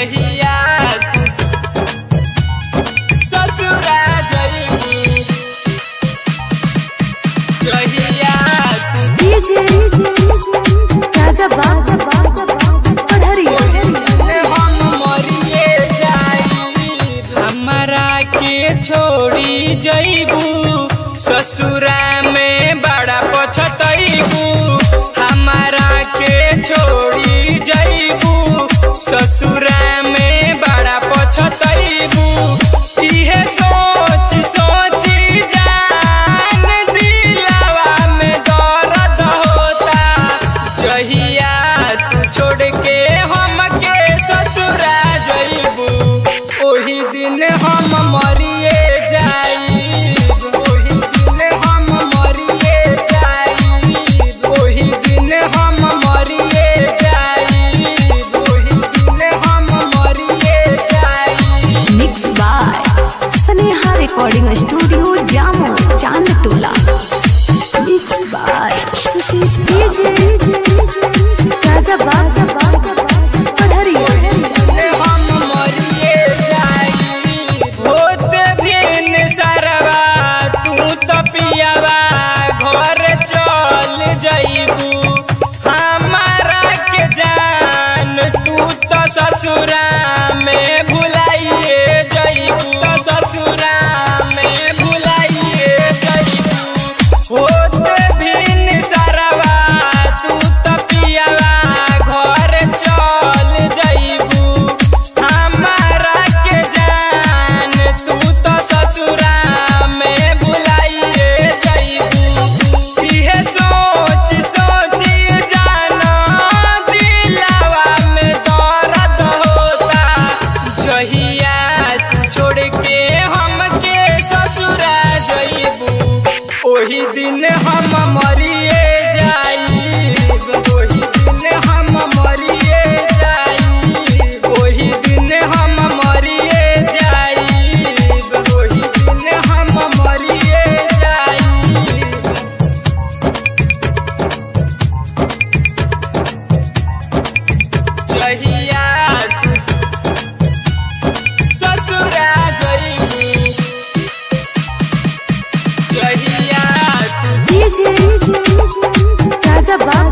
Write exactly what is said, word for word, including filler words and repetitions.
जहिया ससुरा जइबू जहिया डीजे राजा बाबा हम मरिए जाई हमारा के छोड़ी जइबू ससुरा में बड़ा पछतइबू हमारा के छोड़ी जइबू ससुरा में बड़ा पछतइबू इहे सोच सोची जान दिलवा में दर्द होता जहिया तू छोड़ के हमके ससुरा जइबू ओही दिन हम मरिए जाई रिकॉर्डिंग स्टूडियो जामो Chand Tola mix by Sushil DJ Raja Baba हम मरिए जाई होते भिन सरवा तू तो पियावा घर चल जइबू हमारा के जान तू तो ससुरा में भुलाइए जइबू तो ससुरा ओही दिन हम मरिए जाई ओही दिन हम मरिए जाई ओही दिन हम मरिए जाई ओही दिन हम मरिए जाई जहिया ससुरा जइबू जहिया डीजे राजा बाबा